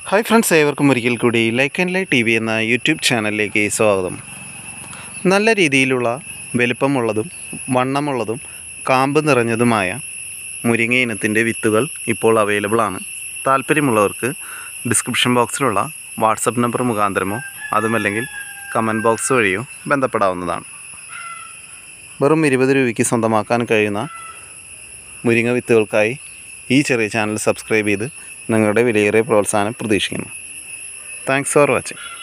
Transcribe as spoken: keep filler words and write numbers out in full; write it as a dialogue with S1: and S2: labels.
S1: Hi friends, ഏവർക്കും ഒരിക്കൽ കൂടി ലൈക്ക് ആൻഡ് ലൈ ടി വി എന്ന യൂട്യൂബ് ചാനലിലേക്ക് സ്വാഗതം. നല്ല രീതിയിലുള്ള വലിപ്പമുള്ളതും വണ്ണമുള്ളതും കാമ്പ് നിറഞ്ഞതുമായ മുരിങ്ങ ഇനത്തിൻ്റെ വിത്തുകൾ ഇപ്പോൾ അവൈലബിൾ ആണ്. താല്പര്യമുള്ളവർക്ക് ഡിസ്ക്രിപ്ഷൻ ബോക്സിലുള്ള വാട്സപ്പ് നമ്പർ മുഖാന്തരമോ അതുമല്ലെങ്കിൽ കമൻറ്റ് ബോക്സ് വഴിയോ ബന്ധപ്പെടാവുന്നതാണ്. വെറും ഇരുപത് രൂപയ്ക്ക് സ്വന്തമാക്കാൻ കഴിയുന്ന മുരിങ്ങ വിത്തുകൾക്കായി ഈ ചെറിയ ചാനൽ സബ്സ്ക്രൈബ് ചെയ്ത് നിങ്ങളുടെ വിലയേറിയ പ്രോത്സാഹനം പ്രതീക്ഷിക്കുന്നു. Thanks for watching.